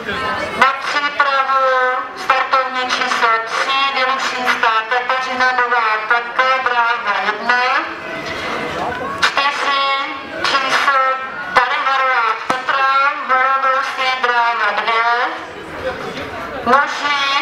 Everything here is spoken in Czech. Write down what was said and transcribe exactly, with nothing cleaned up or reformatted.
Na přípravu startovní číslo tři, Vylučínská Kateřina Nová Katka, dráha jedna. čtyři, číslo Darivarová Petra, Horovousí, dráha dvě. Muži